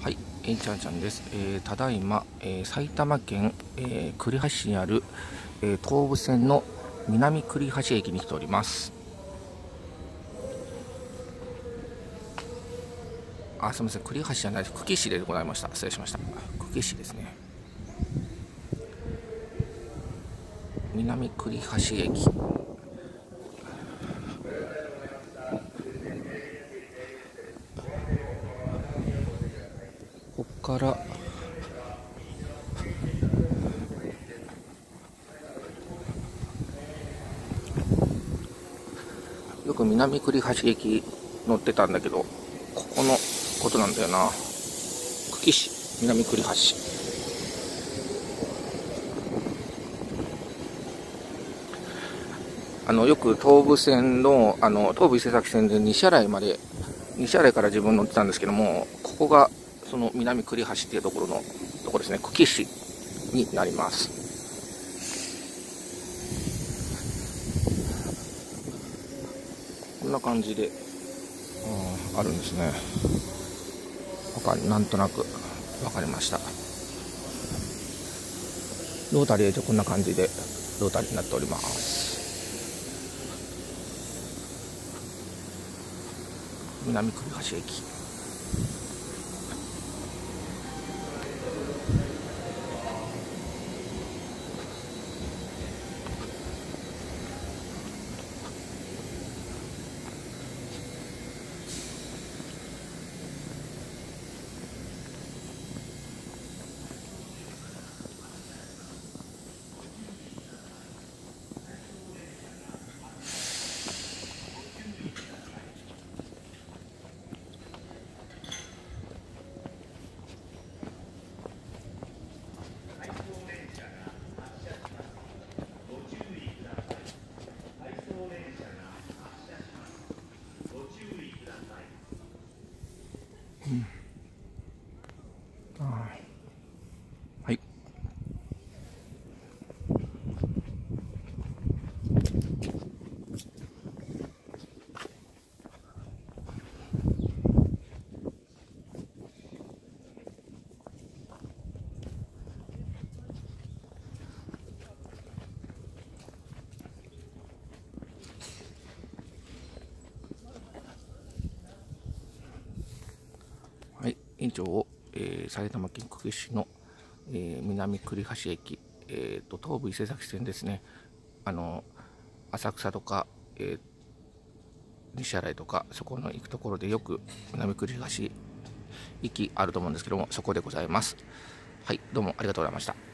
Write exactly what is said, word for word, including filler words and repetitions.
はい、えんちゃんちゃんです。えー、ただいま、えー、埼玉県、えー、栗橋市にある、えー、東武線の南栗橋駅に来ております。あ、すみません、栗橋じゃないです。久喜市でございました。失礼しました。久喜市ですね。南栗橋駅。ここからよく南栗橋駅乗ってたんだけど、ここのことなんだよな。久喜市南栗橋。あのよく東武線の、あの東武伊勢崎線で西新井まで、西新井から自分乗ってたんですけども、ここがその南栗橋っていうところのところですね。久喜市になります。こんな感じで、うん、あるんですね。わかる、なんとなく分かりました。ロータリーでこんな感じでロータリーになっております。南栗橋駅。うん、あ、はい。はい、以上、えー、埼玉県久喜市の、えー、南栗橋駅、えーと、東武伊勢崎線ですね。あの浅草とか、えー、西新井とか、そこの行くところでよく南栗橋駅あると思うんですけども、そこでございます。はい、どうもありがとうございました。